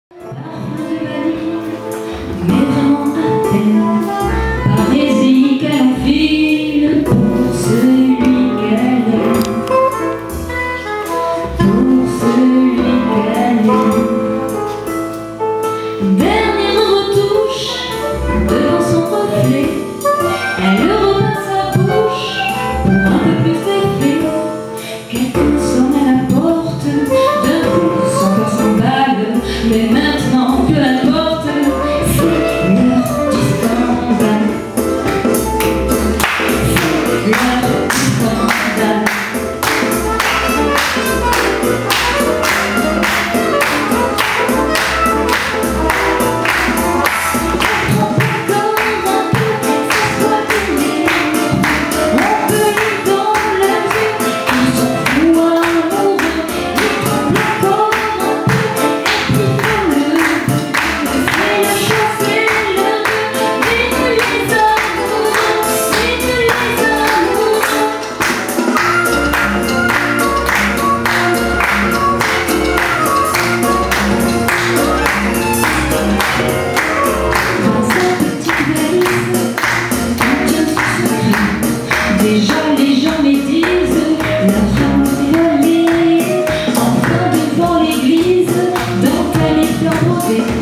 Mais vraiment à peine, parésie qu'elle enfile pour celui qu'elle est, pour celui qu'elle est. Dernière retouche devant son reflet, elle repeint sa bouche pour un peu plus d'effet. Quelqu'un sonne à la porte, d'un coup son cœur s'emballe, mais maintenant peu importe, c'est l'heure du scandale. C'est l'heure du scandale. Déjà les gens médisent leur amour violé, enfin devant l'église, dont elle est flambeautée.